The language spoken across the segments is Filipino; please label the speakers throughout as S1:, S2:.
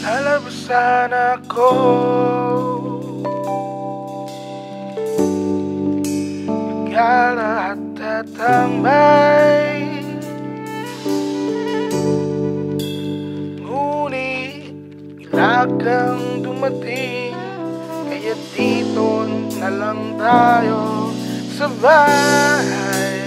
S1: Lalabasan ako, magala at tatambay. Ngunit ilagang dumating, kaya dito na lang tayo sa bahay.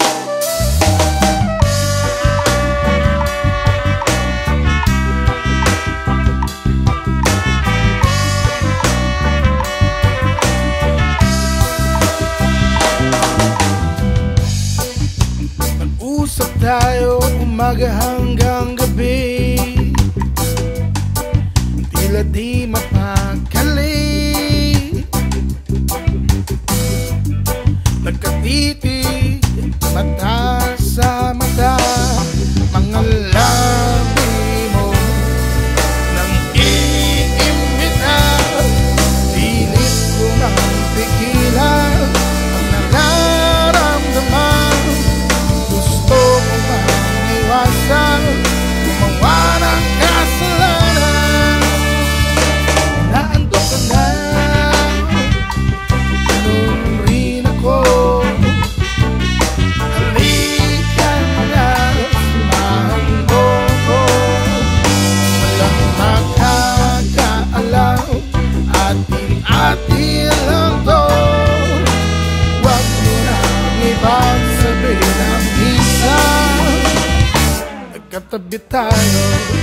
S1: Usap tayo umaga hanggang gabi, tila di mapakali. Nagkatitig mata sa mata, mga labi mo nang iimbita. Pilit ko nang pigilan ang nararamdaman. Gusto mo bang iwasan, gumawa ng kasalanan? Naantok ka na, ganun rin ako. Halika na, samahan mo ko. Walang makakaalam, atin-atin lang to. Huwag mo nang ipagsabihin ang nagkatabi tayo.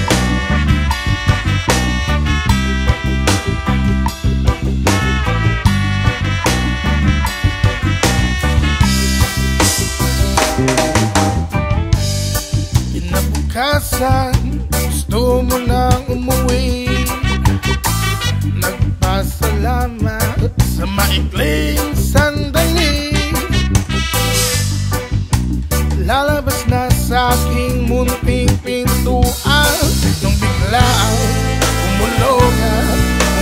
S1: Kinabukasan, gusto mo nang umuwi. Nagpasalamat sa maikling sandali. Lalabas na sa aking munting pintuan nung biglang umulog at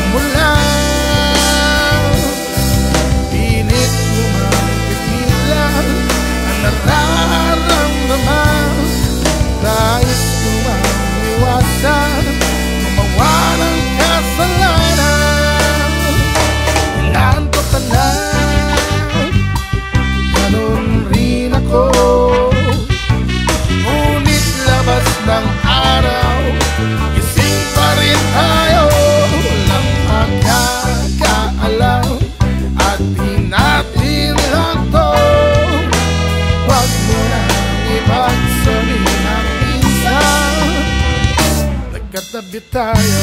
S1: umulan. Pilit ko mapigilan ang nararamdaman. Nais ko maiwasan, gumawa ng kasalanan. Inaantok ka na, ganun rin ako. Labas ng araw, gising pa rin tayo. Walang magkakaalam, atin-atin lang to. Huwag mo nang ipagsabihin ang minsan, nagkatabi tayo.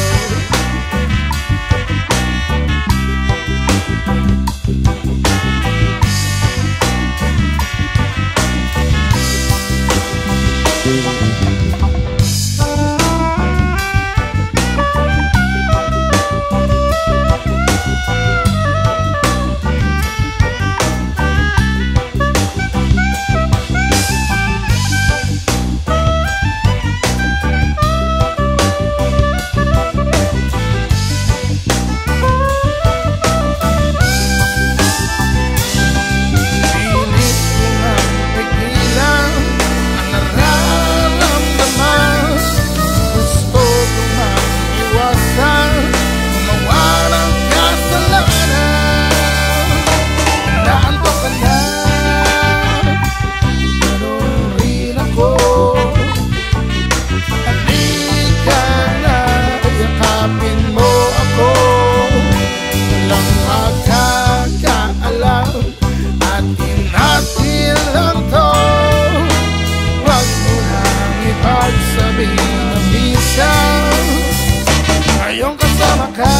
S1: Ngayong kasama ka,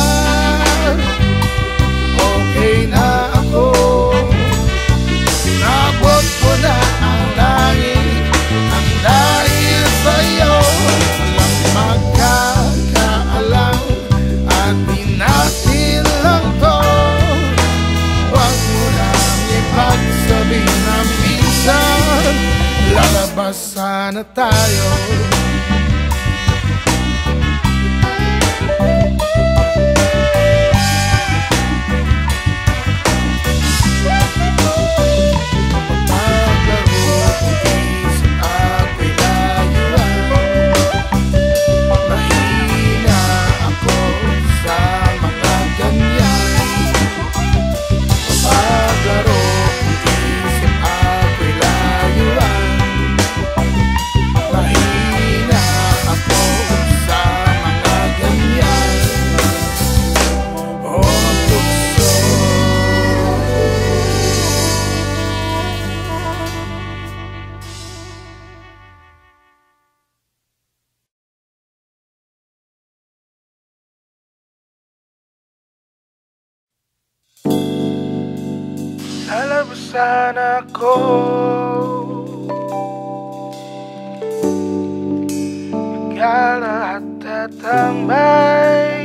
S1: okay na ako. Pinabot ko na ang langit, ang dahil sa'yo. Walang magkakaalam, atin-atin lang to. Huwag mo lang ipagsabihin na minsan, lalabas sana tayo. Mahina Lalabasan ako, magala at tatambay,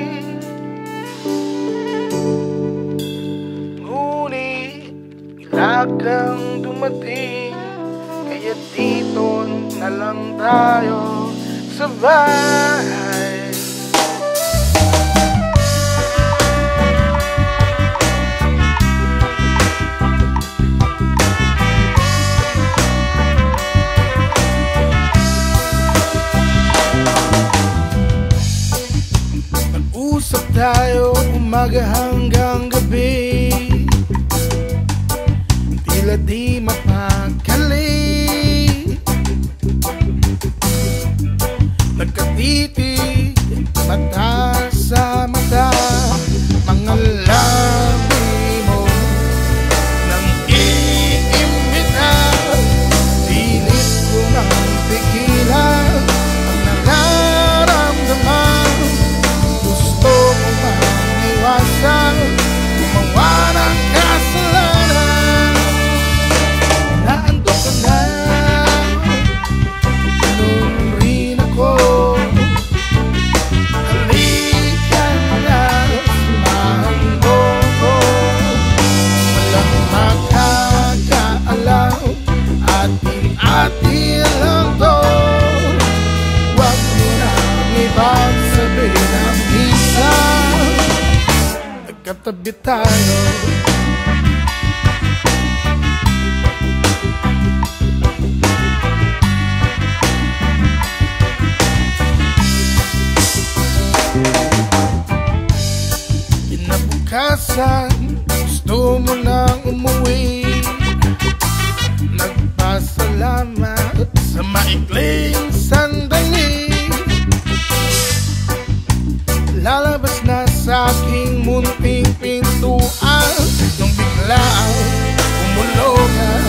S1: ngunit ilagang dumating, kaya dito na lang tayo sa bahay. Usap tayo umaga hanggang gabi, tila di mapakali. Nagkatitig mata sa mata, mga labi mo nang iimbita. Pilit ko nang pigilan ang nararamdaman. Gusto ko maniwasan, gumawa ng kasalanan. Naandok ka na, ganun rin ako. Halika na, samahan mo ko. Walang makakaalam, atin-atin lang to. Huwag mo nang ibagsabihin ang minsan nagkatabi tayo. Kinabukasan, gusto mo nang umuwi. Nagpasalamat sa maikling sandali. Lalabas na sa aking munting pintuan nung biglang umulog at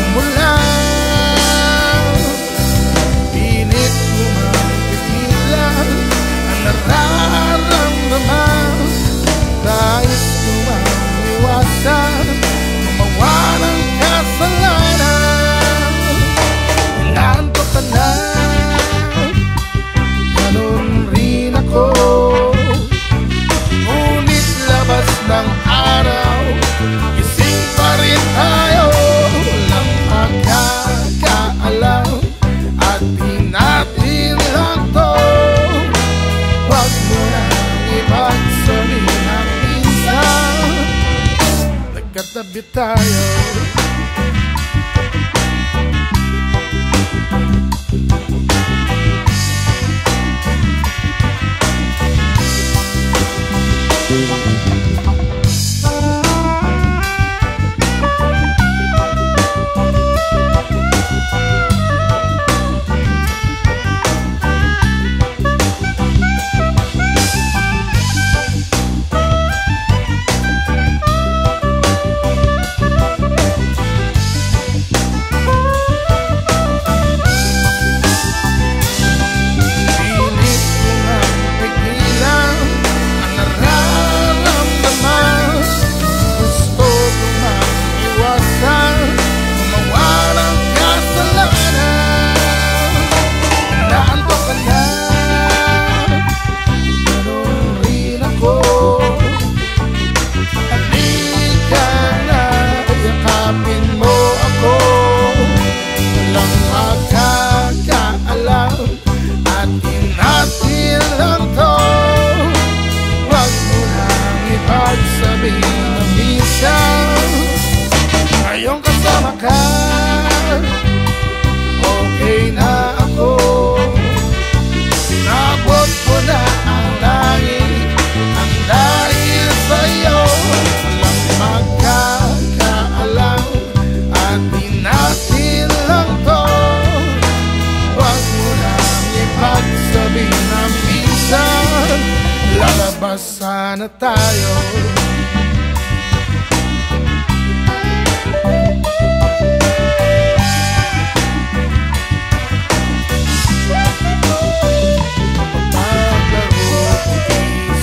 S1: umulan. Pilit mo mapigilan ang nararamdaman. Nais ko maiwasan, gumawa ng kasalanan. Inaantok ka na, ganun rin ako. Ngunit labas ng araw, gising pa rin tayo. Walang magkakaalam, atin-atin lang to. Huwag mo nang ibagsabihin ang minsan nagkatabi tayo. Ngayong kasama ka, okay na ako. Nabot ko na ang langit, ang dahil sa'yo. Walang magkakaalam, atin-atin lang to. Huwag mo nang ipagsabihin na minsan lalabas sana tayo.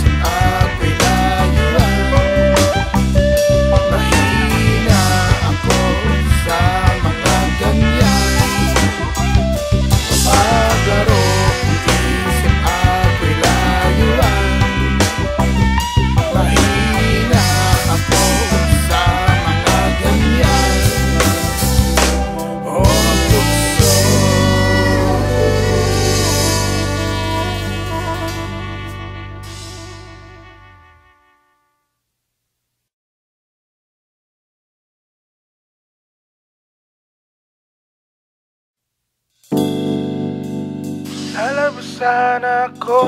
S2: Mahina ako
S1: Lalabasan ako,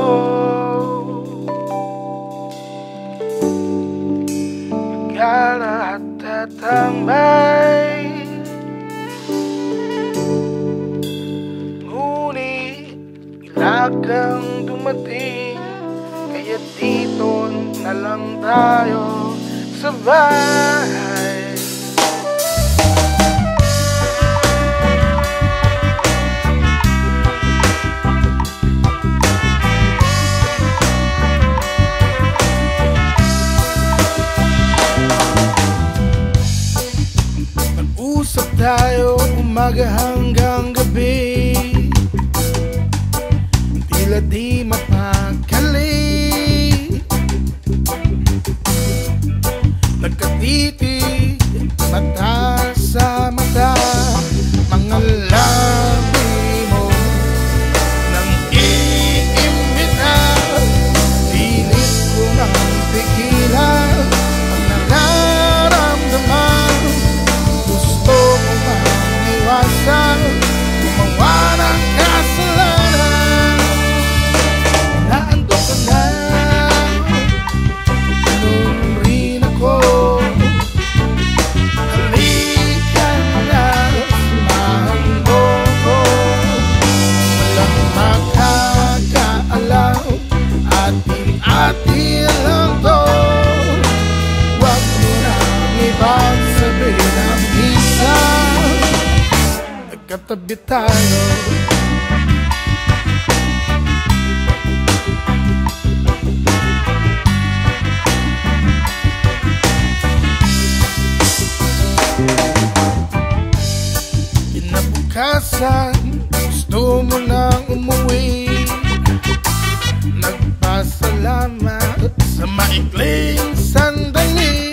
S1: gala at tatambay, ngunit ilagang dumating, kaya dito na lang tayo sa bahay. Nag-usap tayo umaga hanggang gabi, tila di mapakali. Nagkatitig mata sa mata, mga labi mo nang iimbita. Pilit ko ng tigilan ang nararamdaman. Gusto ko bang iwasan, gumawa ng kasalanan. Naandok ka na, ganun rin ako. Halika na, samahan mo ko. Walang makakaalam, atin-atin lang to. Huwag mo nang ipagsabihin ang minsan nagkatabi tayo. Kinabukasan, gusto mo nang umuwi. Nagpasalamat sa maikling sandali.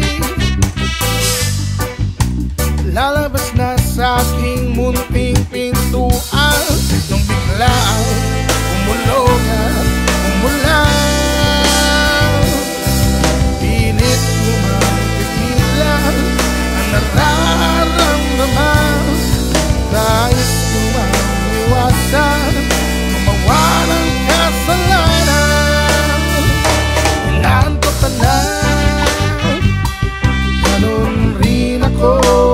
S1: Lalabas na sa aking munting pintuan nung biglang umulog at umulan. Pilit mo magpigilan ang nararamdaman. Nais ko mang iwasan, gumawa ng kasalanan. Inaantok ka na, ganun rin ako.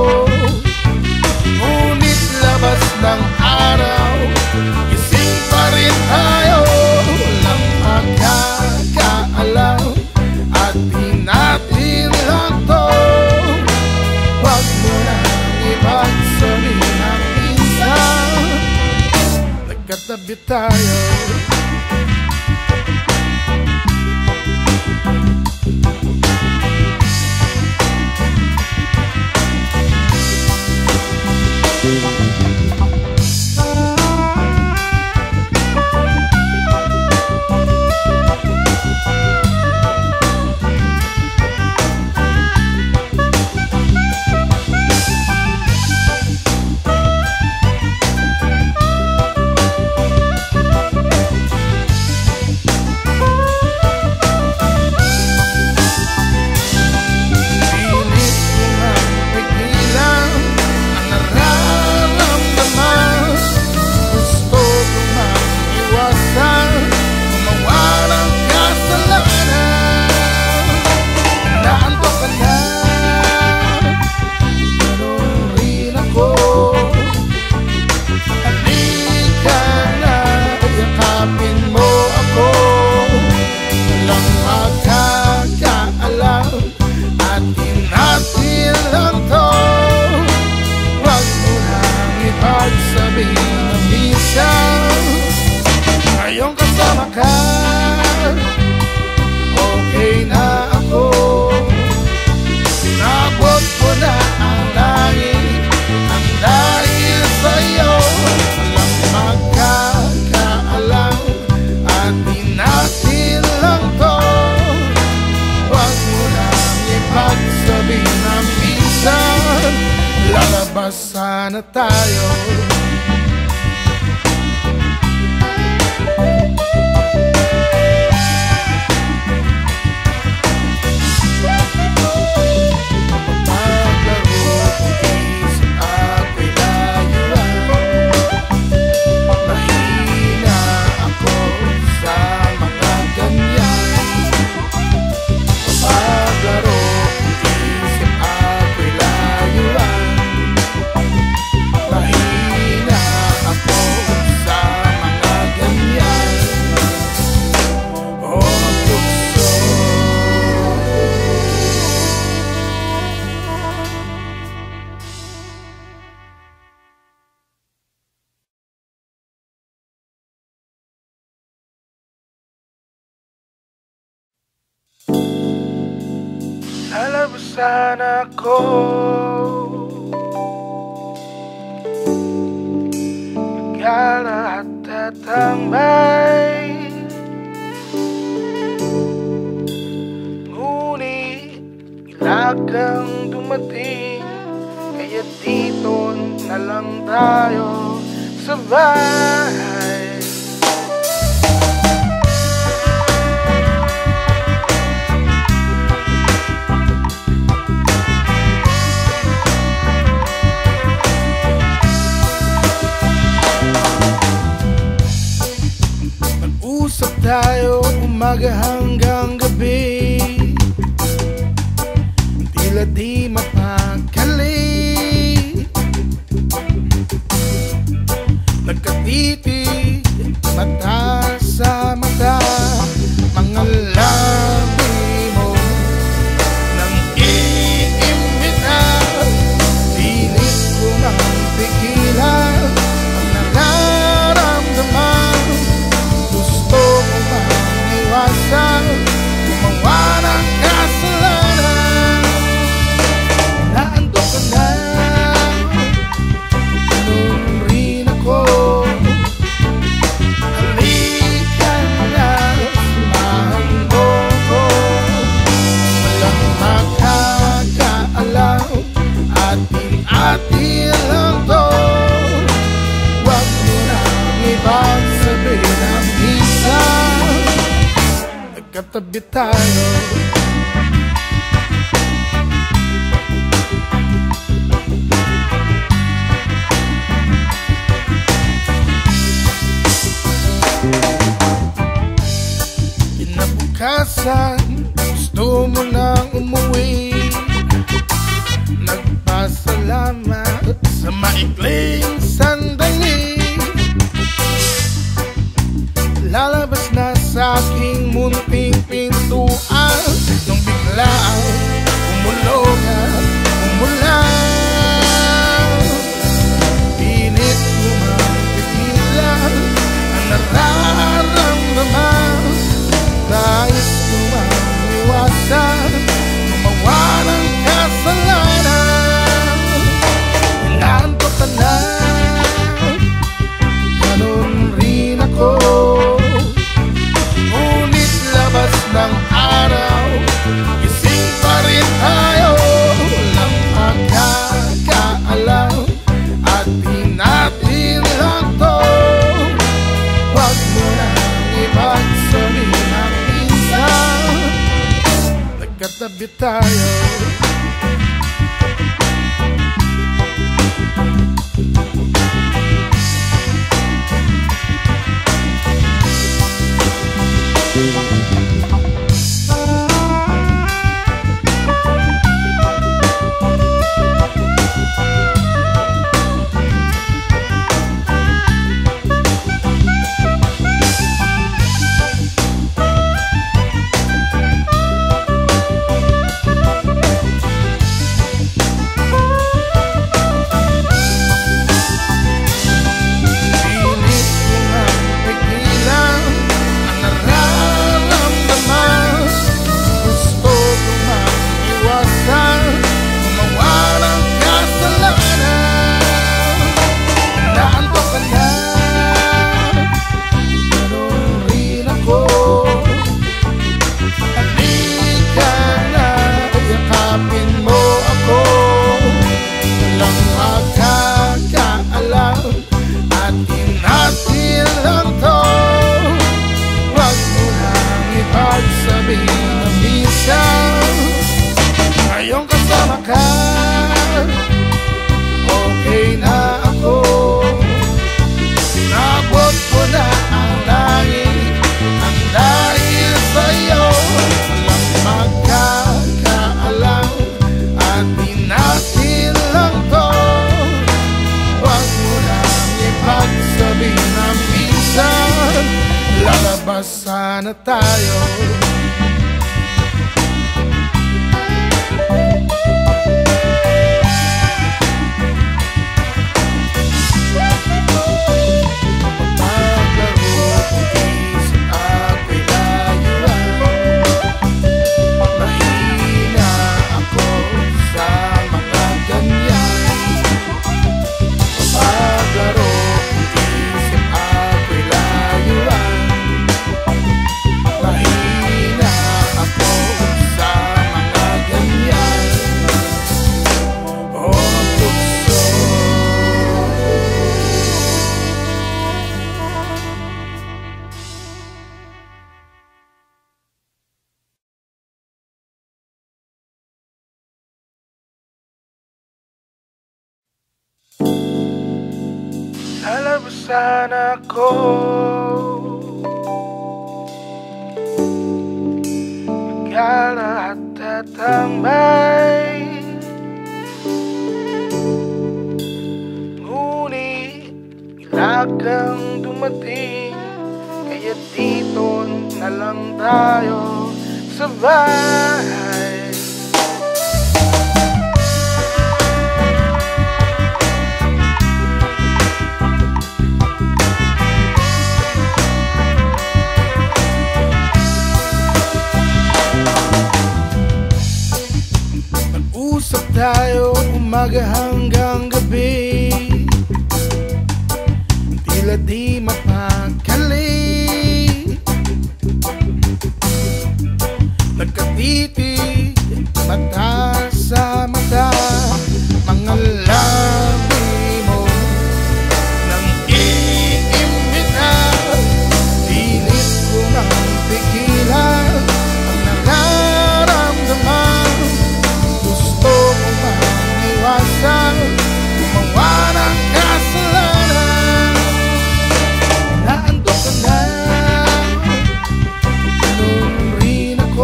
S1: Ngunit labas ng araw, gising pa rin tayo. Walang magkakaalam, atin-atin lang to. Huwag mo nang ipagsabihin ang minsan nagkatabi tayo. Lalabasan ako, gala at tatambay, ngunit ilagang dumating, kaya dito na lang tayo sa bahay. Usap tayo umaga hanggang gabi, tila di mapakali. Nagkatitig mata sa mata, mga labi mo nang iimbita. Pilit ko mang pigilan ang nararamdaman. Gusto ko bang iwasan, gumawa ng kasalanan? Naantok ka na, ganun rin ako. Halika na, samahan mo ko. Walang makakaalam, atin-atin lang to. Huwag mo nang ibagsabihin ang nagkatabi tayo. Kinabukasan, gusto mo nang umuwi. Nagpasalamat sa maikling sandali. Lalabas na sa aking munting pintuan, nung biglang umulog at umulan. Pilit ko mapigilan ang nararamdaman. Nais ko maiwasan, gumawa ng kasalanan. Inaantok ka na, ganun rin ako. Ngunit labas ng araw, gising pa rin tayo. Walang magkakaalam, atin natin lang to. Huwag mo nang ibagsabihin ang isa, nagkatabi tayo. Ngayong kasama ka, okay na ako. Sinabot ko na ang langit, ang dahil sa'yo. Walang magkakaalam, atin-atin lang to. Huwag mo lang ipagsabihin ang minsan, lalabas sana tayo. Mahina ako. Lalabasan ako, magala at tatambay, ngunit ilagang dumating, kaya dito na lang tayo sa bahay. Usap tayo umaga hanggang gabi, tila di mapakali. Nagkatitig mata sa mata, mga labi mo nang iimbita. Pilit ko nang pigilan ang nararamdaman. Gusto ko maiwasan gumawa ng kasalanan. Naantok ka na, ganun rin ako.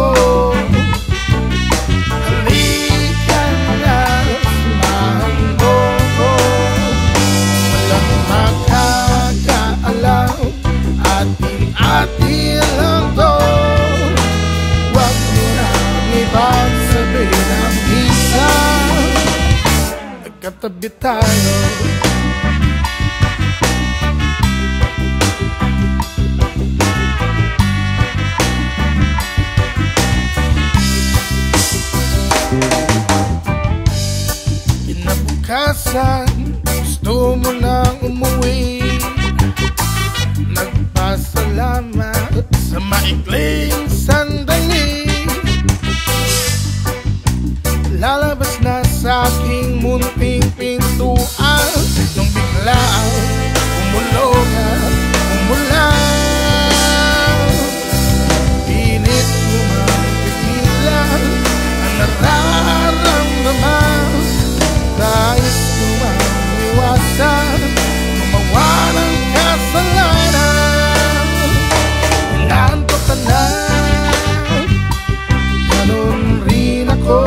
S1: Halika na, samahan mo ko. Walang makakaalam, atin-atin lang to. Huwag mo nang ipagsabihin ang isa, nagkatabi tayo. Kinabukasan, gusto mo nang umuwi. Nagpasalamat sa maikling sandali. Lalabas na sa aking munting pintuan, nung biglang umulog at umulan. Pilit mo mapigilan ang nararamdaman. Nais ko maiwasan gumawa ng kasalanan. Naantok ka na, ganun rin ako.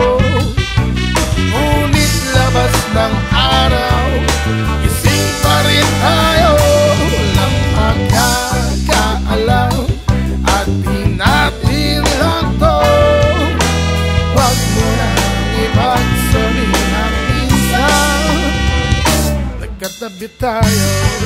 S1: Ngunit labas ng araw, gising pa rin tayo. Walang magkakaalam, atin natin lang to. Huwag mo nang ipagsabihin ang isa, nagkatabi tayo.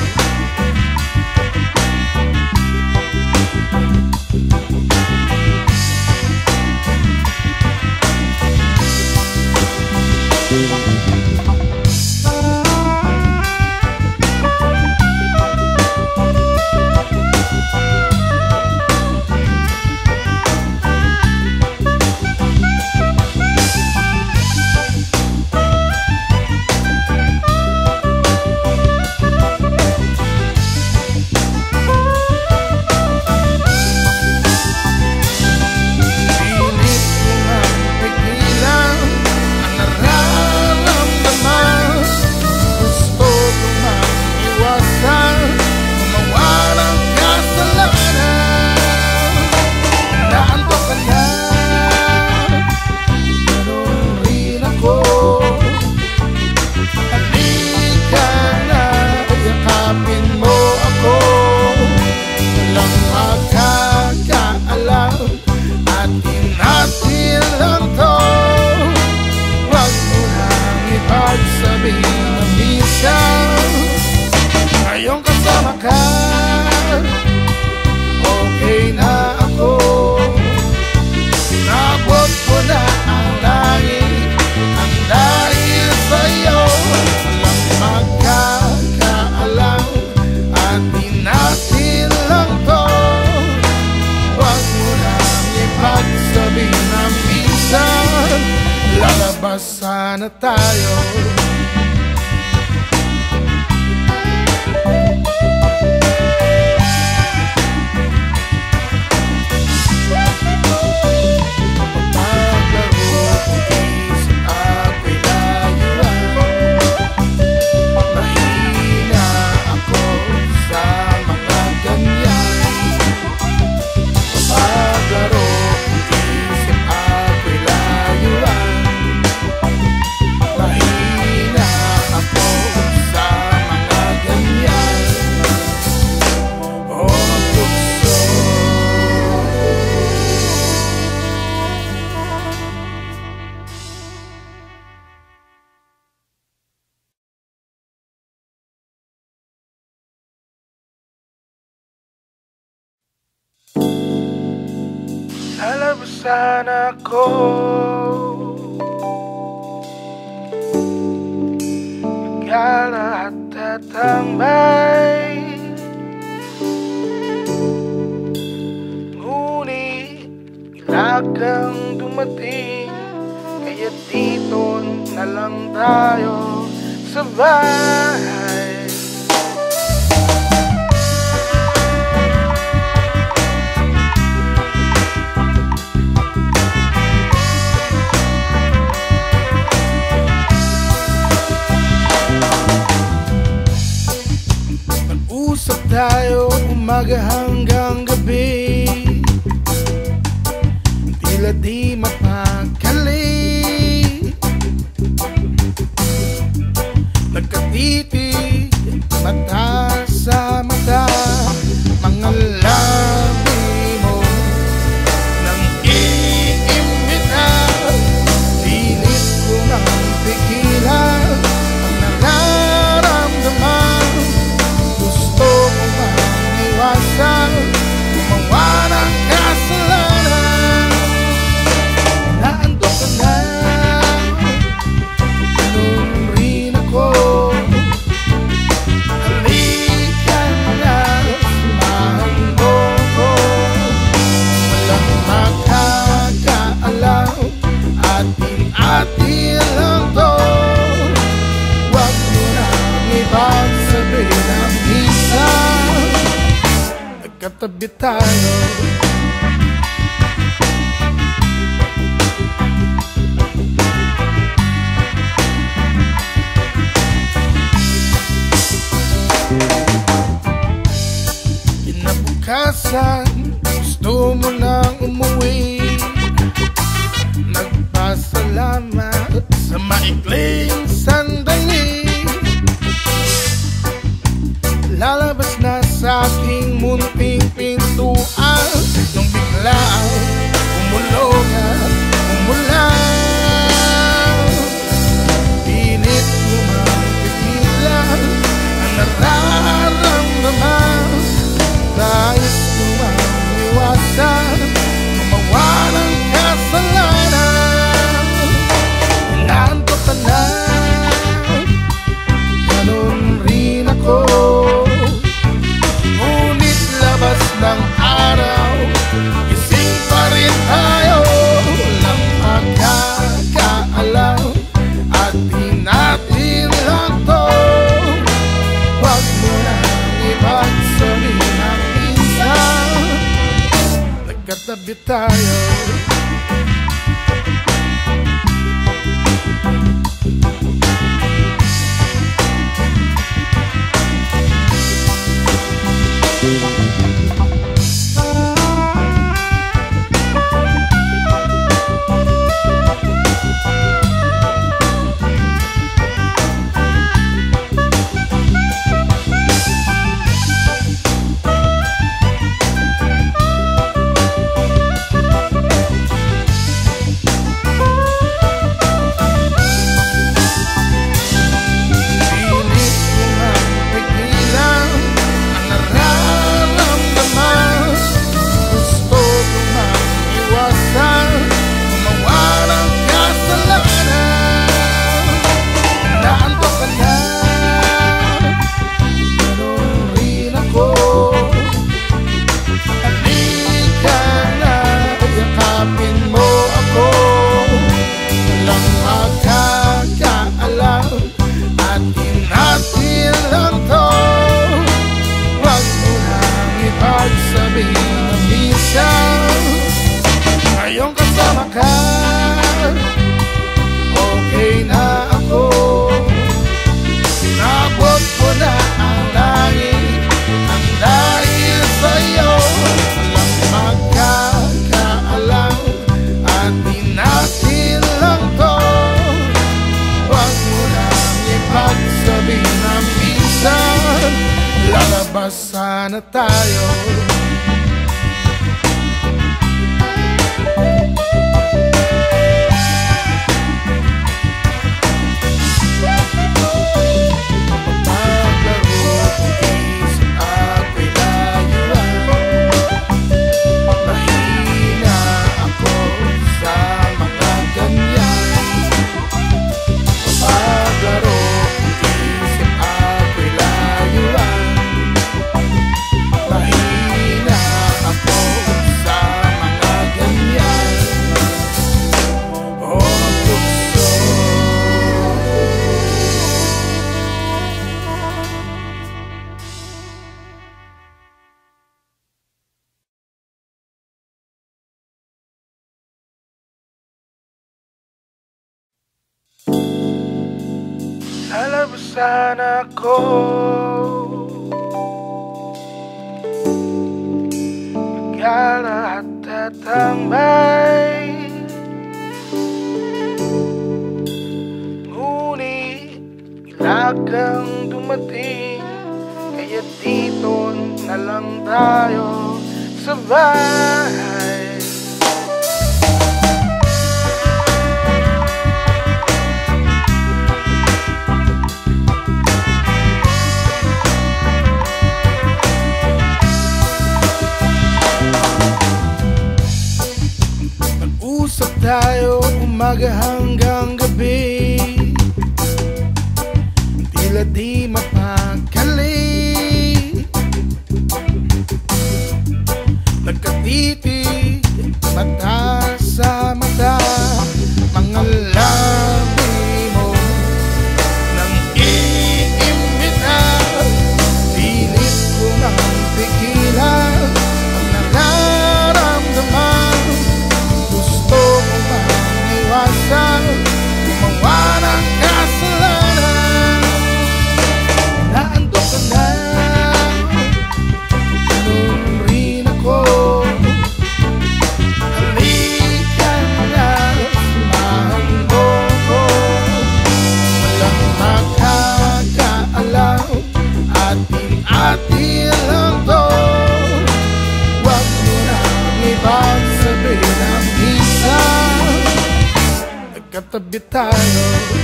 S1: Ngayong kasama ka, okay na ako. Nabot ko na ang langit, ang dahil sa'yo. Walang magkakaalam, atin-atin lang to. Huwag mo nang ipagsabihin na minsan, lalabas sana tayo. Mahina ako Lalabasan ako, gala at tatambay, ngunit ilagang dumating, kaya dito na lang tayo sa bahay. Usap tayo umaga hanggang gabi, tila di mapakali. Nagkatitig, mata sa mata, mga labi mo nang iimbita. Pilit ko nang pigilan ang nararamdaman. Gusto ko mang iwasan, gumawa ng kasalanan. Naantok ka na, ganun rin ako. Halika na, samahan mo ko. Walang makakaalam, atin-atin lang to. Huwag mo nang ipagsabi ng isa, nagkatabi tayo. Kinabukasan, gusto mo nang umuwi. Nagpasalamat sa maikling sandali. Lalabas na sa aking munting pintuan, nung biglang umulog at umulan. Pilit lumang pigilan ang nararamdaman. Nais ko ang iwasan, gumawa ng kasalanan. Inaantok ka na, ganun rin ako. Ngunit labas ng araw, gising pa rin tayo. Walang makakaalam, atin natin lang to. Huwag mo nang ipagsabi ng isa, nagkatabi tayo. Ngayong kasama ka, okay na ako. Nabot ko na ang langit, ang dahil sa'yo. Walang magkakaalam, atin natin lang to. Huwag mo nang ipagsabi na minsan, lalabas sana tayo. Lalabasan ako, gala at tatambay, ngunit ilagang dumating, kaya dito na lang tayo sa bahay. Usap tayo umaga hanggang gabi, tila di mapakali. Nagkatitig mata sa mata, mga labi mo nang iimbita. Pilit ko nang pigilan ang nararamdaman. Gusto ko mang iwasan, gumawa ng kasalanan. Naandun ka na, ganun rin ako. Halika na, samahan mo ko. Walang makakaalam, atin-atin lang to. Huwag mo nang ibagsabi ng isa, nagkatabi tayo.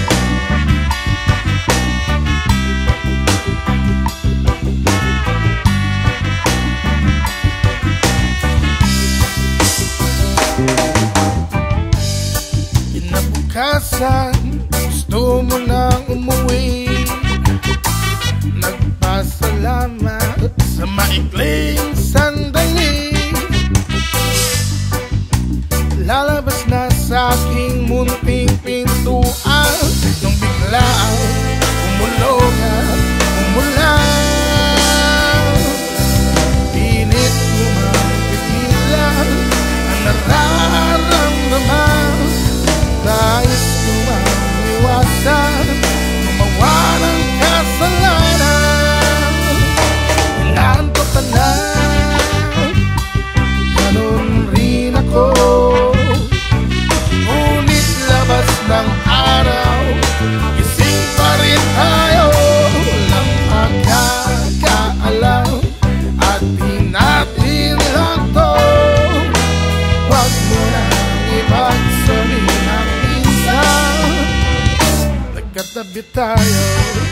S1: Kinabukasan, gusto mo nang umuwi. Nagpasalamat sa maikling sandali. Lalabas na sa aking munting pintuan, nung biglang umulog at umulan. Pilit mo mapigilan ang nararamdaman. Nais ko mang iwasan, gumawa ng kasalanan. Inaantok ka na, ganun rin ako. Ngunit labas ng araw, gising pa rin tayo. Walang makakaalam, atin natin lang to. Huwag mo nang ibagsabi ng isa, nagkatabi tayo.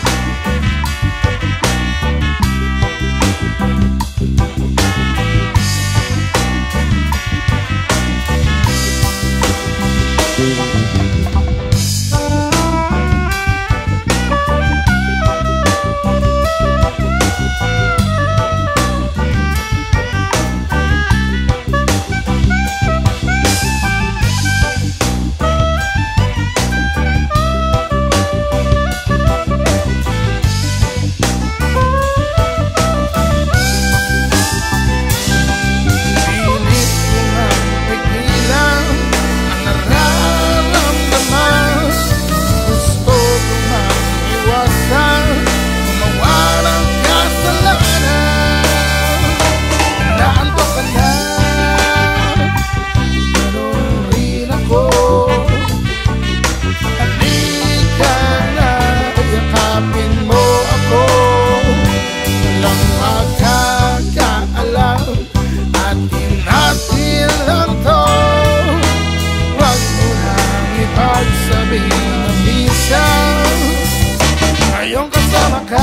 S1: Ngayong kasama ka,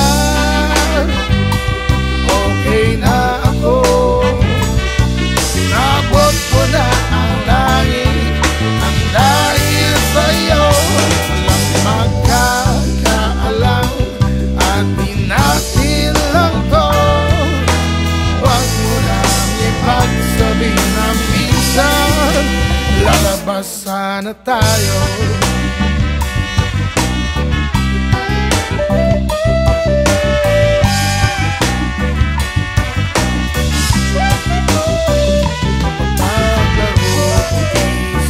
S1: okay na ako. Nabot ko na ang langit, ang dahil sa'yo. Walang magkakaalam, atin natin lang to. Huwag mo lang ipagsabi na minsan, lalabas sana tayo.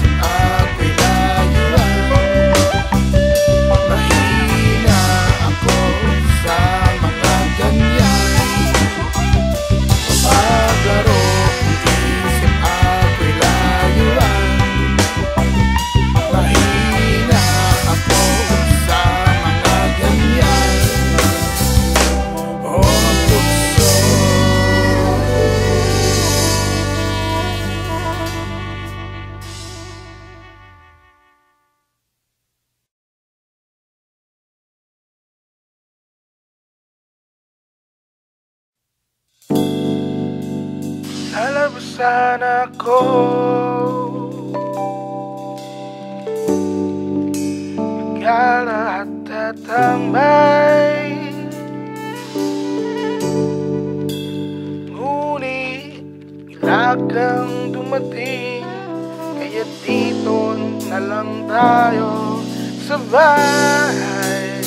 S2: Mahina ako
S1: Lalabasan ako, magala at tatambay, ngunit ilagang dumating, kaya dito na lang tayo sa bahay.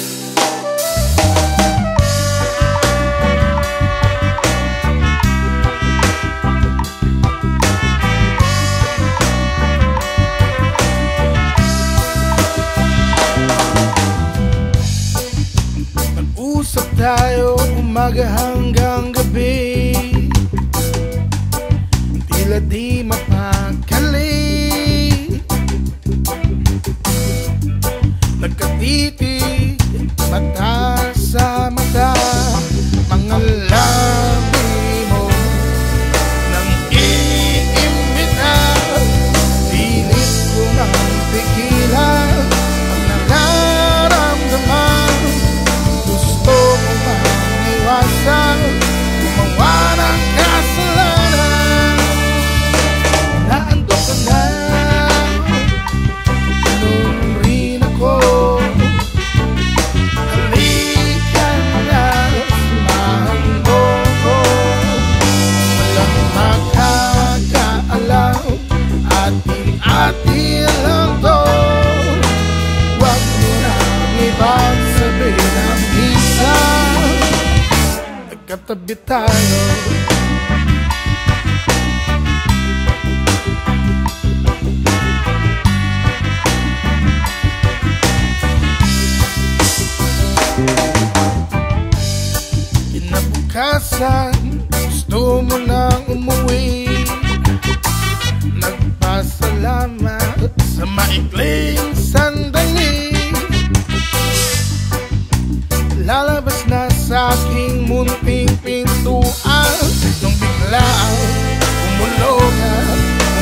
S1: Usap tayo umaga hanggang gabi, tila di mapakali. Nagkatitig mata sa mata, mga labi mo nang iimbita. Pilit ko nang pigilan ang nararamdaman. Gusto ko maniwasan, gumawa ng kasalanan. Naandok ka na, ganun rin ako. Halika na, samahan mo ko. Walang makakaalam, atin-atin lang to. Huwag mo nang ibagsabihin ang minsan nagkatabi tayo. Kinabukasan, gusto mo nang umuwi. Nagpasalamat sa maikling sandali. Lalabas na sa aking munting pintuan nung biglang umulog at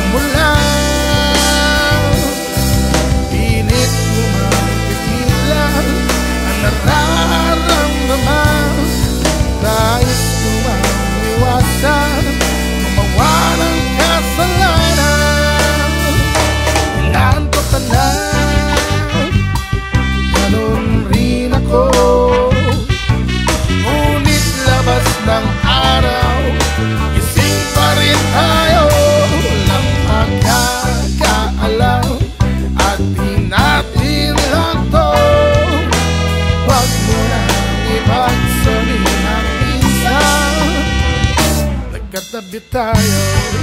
S1: umulan. Pilit mo mapigilan ang nararamdaman. Nais ko maiwasan, gumawa ng kasalanan. Inaantok ka na, ganun rin ako. Ngunit labas ng araw, gising pa rin tayo. Walang magkakaalam, atin natin lang to. Huwag mo nang ibagsabihin ang minsan nagkatabi tayo.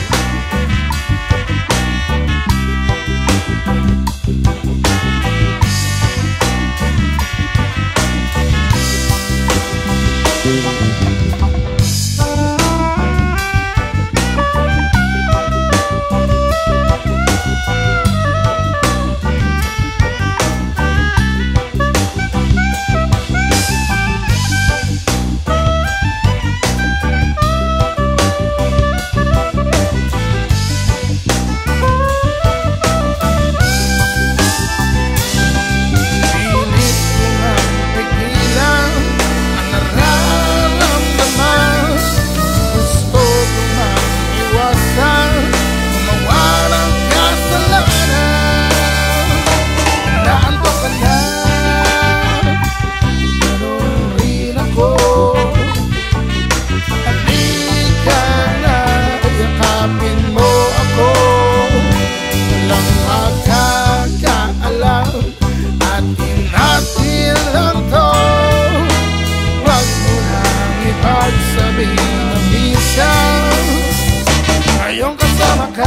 S1: Ngayong kasama ka,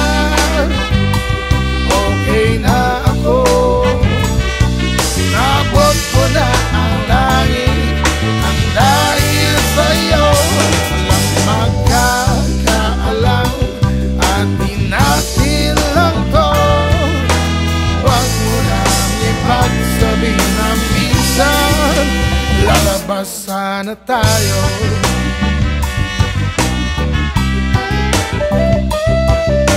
S1: okay na ako. Nabot ko na ang langit, ang dahil sa'yo. Walang magkakaalam, atin natin lang to. Huwag mo nang ipagsabihin na minsan lalabas sana tayo.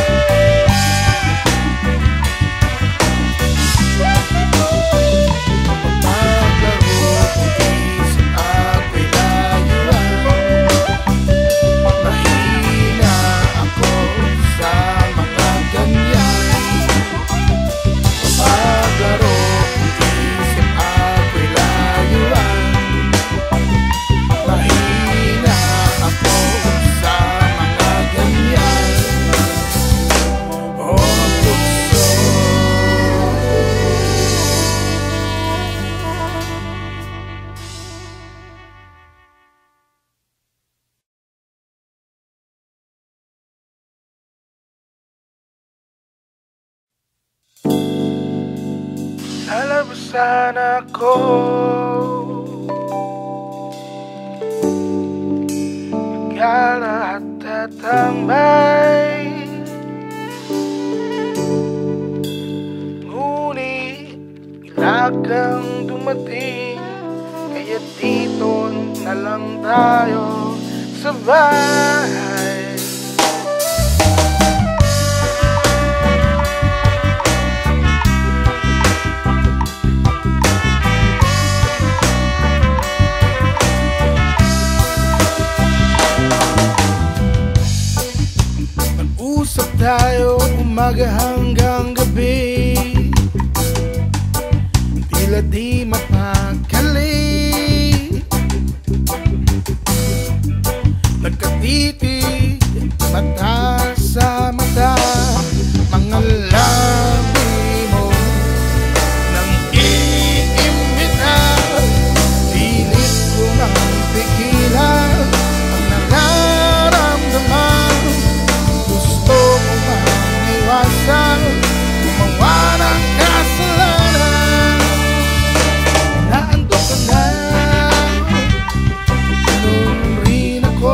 S1: Lalabasan ako, gala at tatambay, ngunit ilagang dumating, kaya dito na lang tayo sa bahay. Usap tayo umaga hanggang gabi, tila di mapakali. Nagkatitig mata sa mata, mga labi mo nang iimbita. Pilit ko ng pigilan ang nararamdaman. Gusto ko bang iwasan, gumawa ng kasalanan? Naandok ka na, ganun rin ako.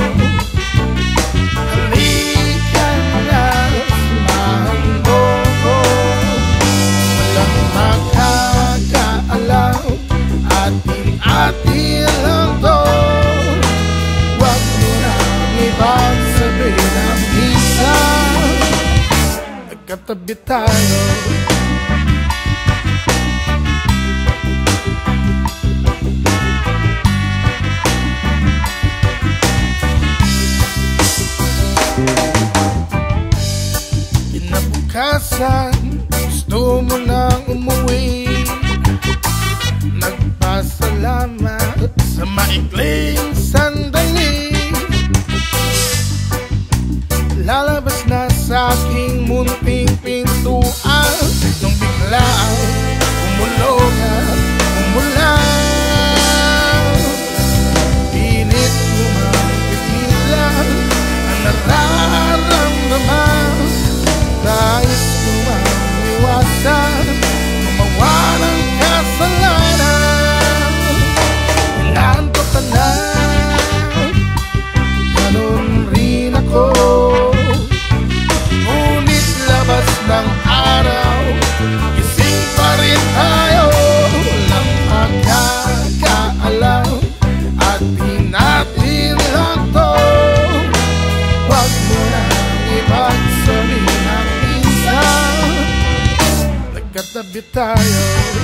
S1: Halika na, samahan mo ko. Walang makakaalam, atin-atin lang to. Huwag mo nang ibagsabihin ang nagkatabi tayo. Kinabukasan, gusto mo nang umuwi. Nagpasalamat sa maikling sandali. Lalabas na sa aking munting pintuan, nung biglang umulog at umulan. Pilit lumapigilan ang nararamdaman. Nais ko mang iwasan, gumawa ng kasalanan. Inaantok ka na, ganun rin ako. Ngunit labas ng araw, gising pa rin tayo. Walang magkakaalam, atin natin lang to. Huwag mo nang ibagsabihin ang minsan, nagkatabi tayo.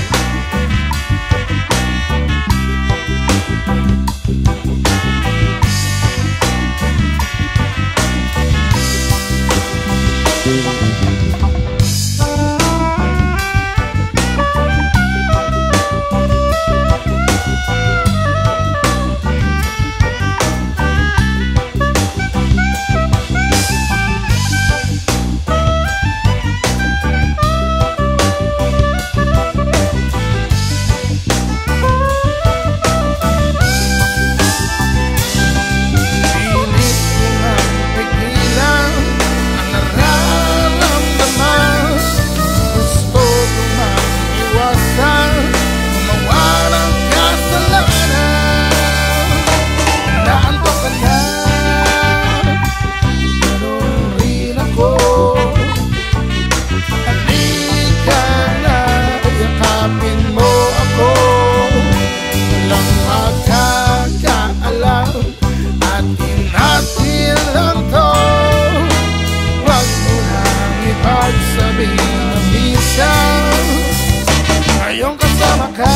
S1: Ngayong kasama ka,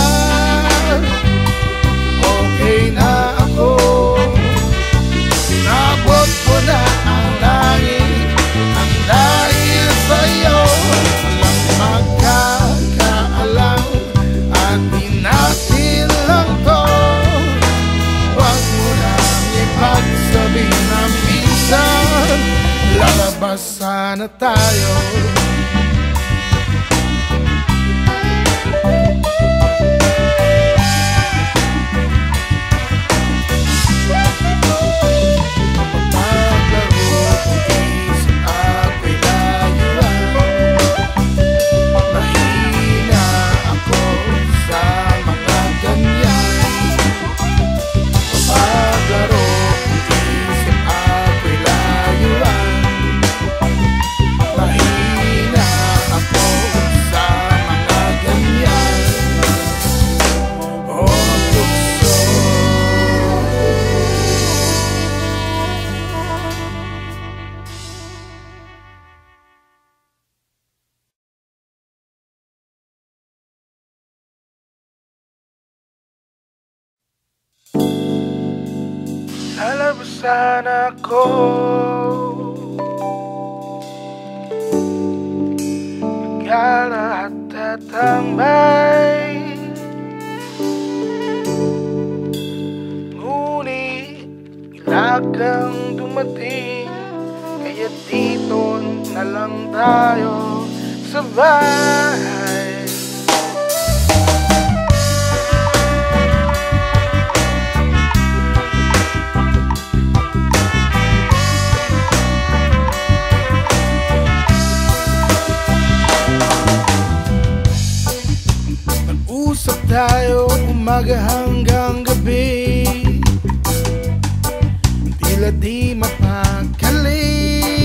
S1: okay na ako. Nabot ko na ang langit, ang dahil sa'yo. Walang magkakaalam, atin-atin lang to. Huwag mo nang ipagsabihin na minsan, lalabas sana tayo. Mahina ako Lalabasan ako, gala at tatambay, ngunit ilagang dumating, kaya dito na lang tayo sa bahay. Nag-usap tayo umaga hanggang gabi, tila di mapakali.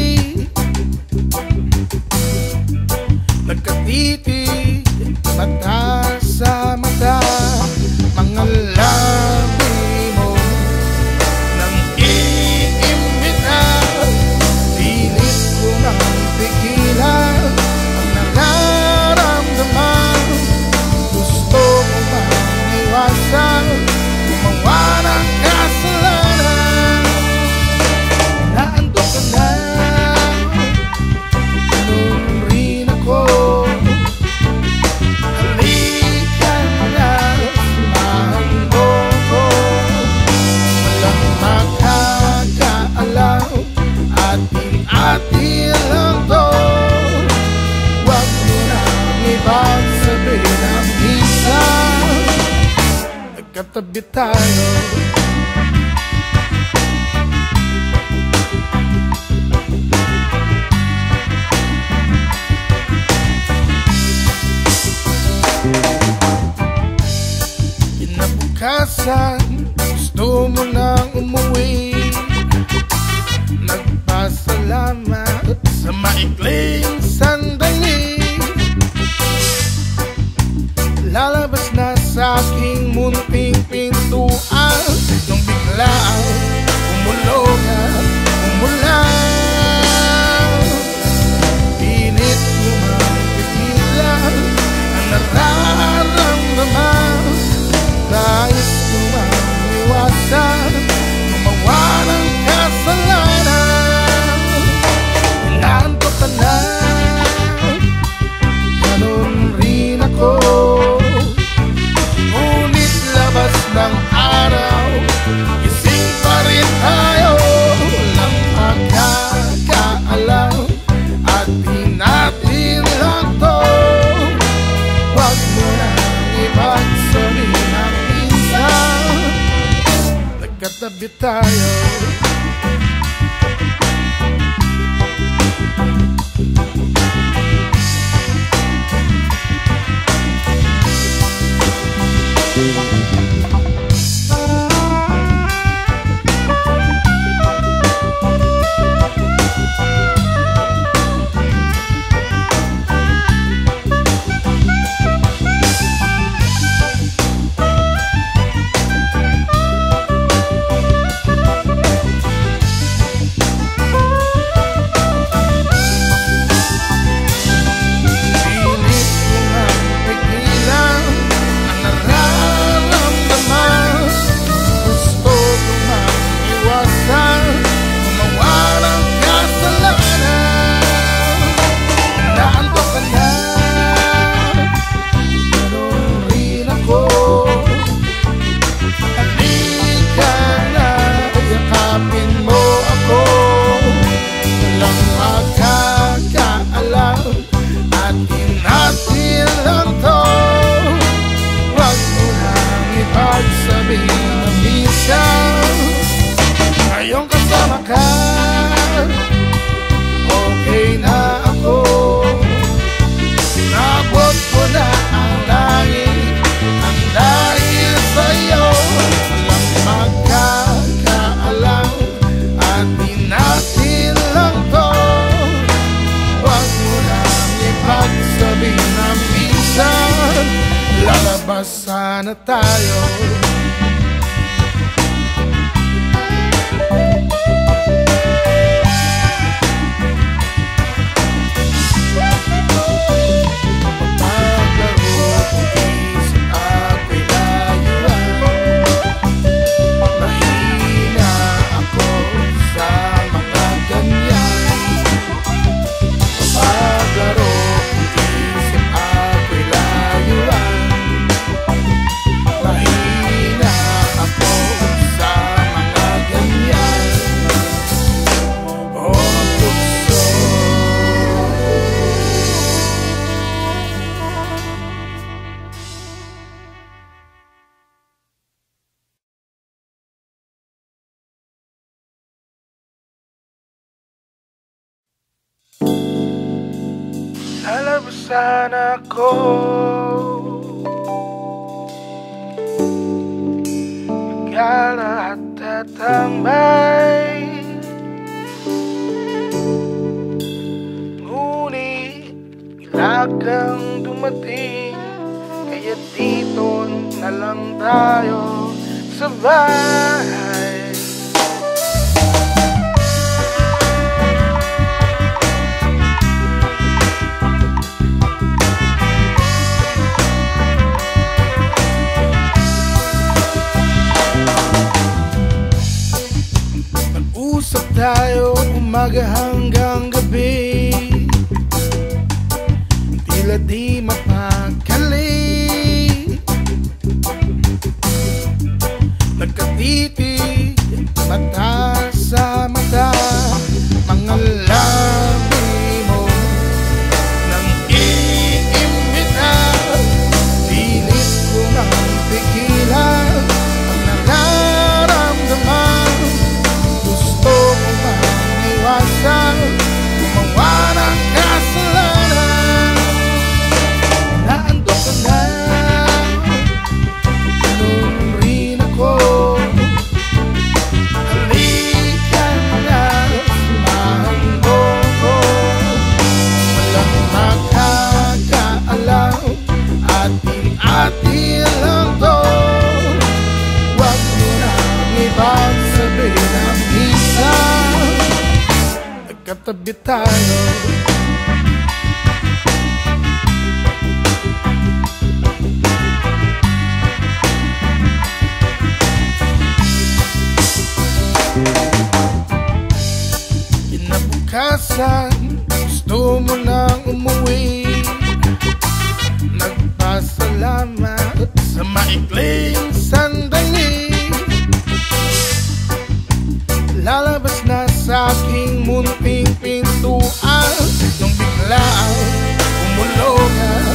S1: Nagkatitig mata sa mata, mga labi mo nang iimbita. Pilit ko nang pigilan ang nararamdaman. Gusto ko bang iwasan, gumawa ng kasalanan? Naantok ka na, ganun rin ako. Halika na, samahan mo ko. Walang makakaalam, atin-atin lang to. Huwag mo nang ipagsabihin ang minsan nagkatabi tayo. Kinabukasan, gusto mo nang umuwi. Nagpasalamat sa maikling sandali. Lalabas na sa aking munting pintuan nung biglang umulog at umulan. Pinit ko mapigilan ang nararamdaman. Nais ko maiwasan, gumawa ng kasalanan. Inaantok ka na, ganun rin ako. Ngunit labas ng araw, gising pa rin tayo. Walang magkakaalam, atin natin lang to. Huwag mo nang ipagsabihin ang minsan nagkatabi tayo. Ngayong kasama ka, okay na ako. Nabot ko na ang langit, ang dahil sa'yo. Walang magkakaalam, atin-atin lang to. Huwag mo nang ipagsabihin na minsan lalabas sana tayo. Mahina Lalabasan ako, magala at tatambay, ngunit ilagang dumating, kaya dito na lang tayo sa bahay. Usap tayo umaga hanggang gabi, tila di mapakali. Nagkatitig mata sa mata, mga labi mo nang iimbita. Pilit ko nang pigilan ang nararamdaman. Gusto ko maiwasan gumawa ng kasalanan. Naandok ka na, ganun rin ako. Halika na, samahan mo ko. Walang makakaalam, atin-atin lang to. Huwag mo nang ibagsabihin ang isa, nagkatabi tayo. Kinabukasan, gusto mo nang umuwi. Nagpasalamat sa maikling sandali. Lalabas na sa aking munting pintuan, nung biglang umulog at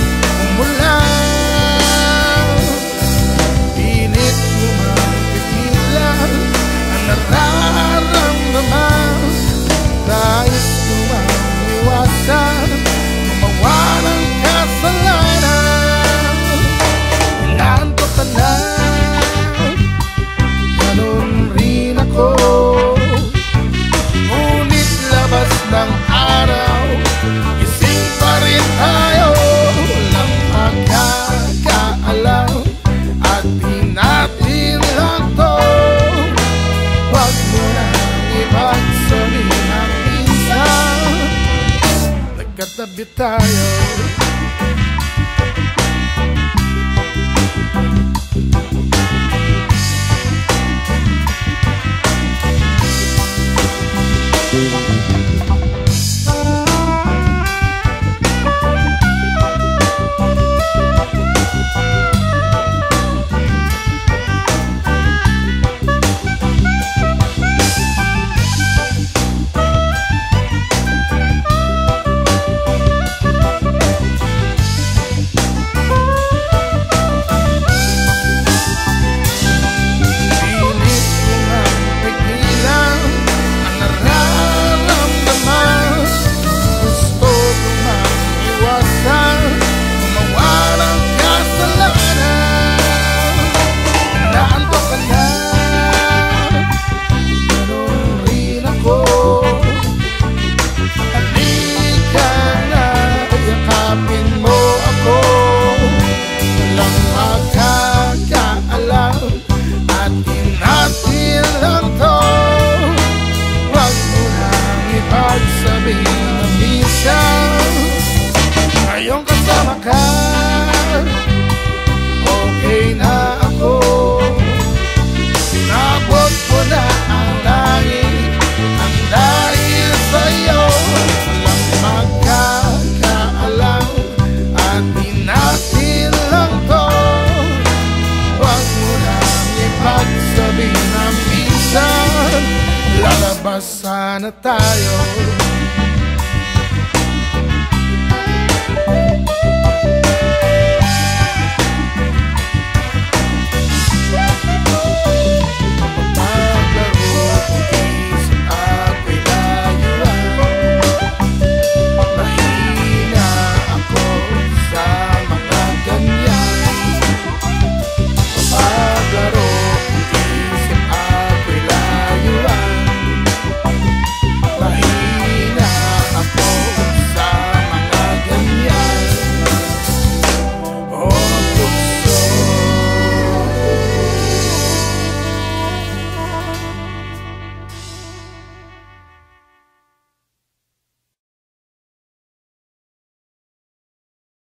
S1: umulan. Pilit mo mapigilan ang nararamdaman. Nais ko maiwasan gumawa ng kasalanan. Inaantok ka na, ganun rin ako. Ngunit labas ng araw, gising pa rin tayo. Walang magkakaalam, atin natin lang to. Huwag mo nang ibagsabihin ang isa, nagkatabi tayo. Ngayong kasama ka, okay na ako. Nabot ko na ang langit, ang dahil sa'yo. Walang magkakaalam, atin-atin lang to. Huwag mo nang ipagsabihin ang minsan, lalabas sana tayo.